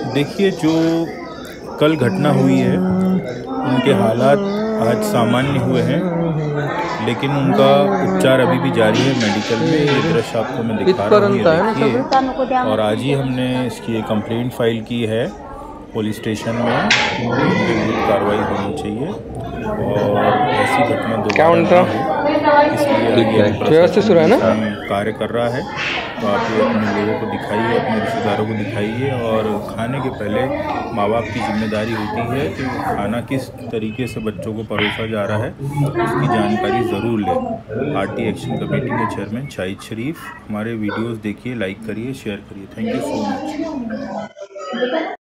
देखिए, जो कल घटना हुई है उनके हालात आज सामान्य हुए हैं, लेकिन उनका उपचार अभी भी जारी है मेडिकल में। ये दृश्य आपको मैं दिखा रहा हूँ, ये देखिए। और आज ही हमने इसकी कंप्लेंट फाइल की है पुलिस स्टेशन में। उनके विरुद्ध कार्रवाई होनी चाहिए और ऐसी घटना दोबारा ना हो, इसलिए कार्य कर रहा है। तो आप ये अपने लोगों को दिखाइए, अपने रिश्तेदारों को दिखाइए। और खाने के पहले माँ बाप की जिम्मेदारी होती है कि खाना किस तरीके से बच्चों को परोसा जा रहा है उसकी जानकारी ज़रूर लें। आरटी एक्शन कमेटी के चेयरमैन शाहिद शरीफ। हमारे वीडियोस देखिए, लाइक करिए, शेयर करिए। Thank you so much.